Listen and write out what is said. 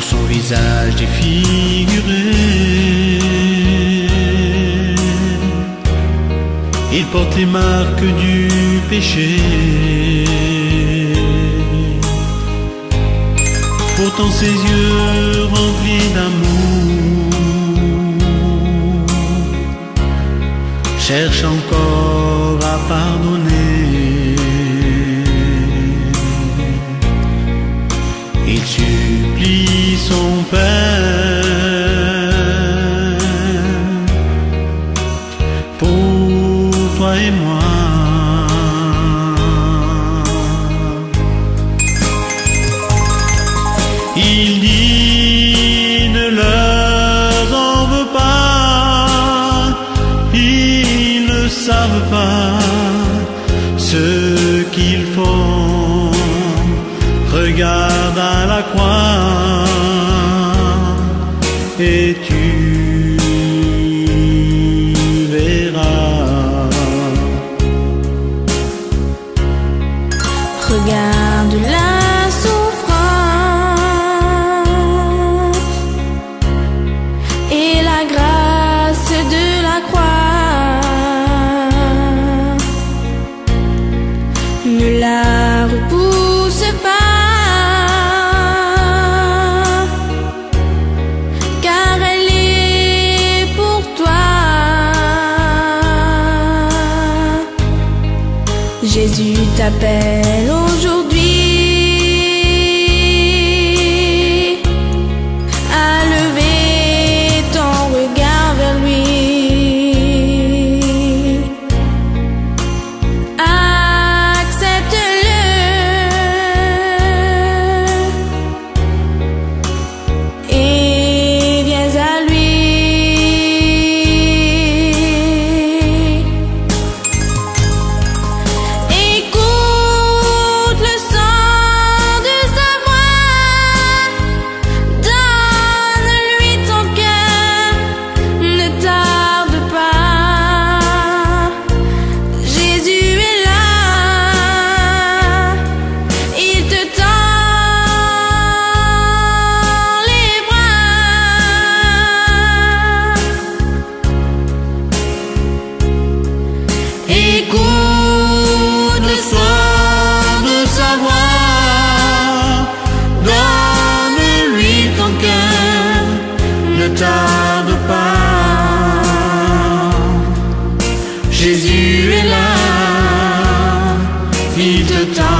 son visage défiguré. Il porte les marques du péché. Pourtant ses yeux remplis d'amour cherchent encore à pardonner. Il supplie son Père pour toi et moi. Il dit ne leur en veux pas, ils ne savent pas ce qu'ils font. Regarde à la croix et tu verras. Regarde la souffrance et la grâce de la croix. Ne la repousse pas, car elle est pour toi. Jésus t'appelle aujourd'hui à lever ton regard vers lui. Accepte-le et viens à lui. Écoute le son de sa voix, donne-lui ton cœur, ne tarde pas. Jésus est là, il te tend les bras. Écoute le son de sa voix, donne-lui ton cœur, Ne tarde pas, Jésus est là, il te tend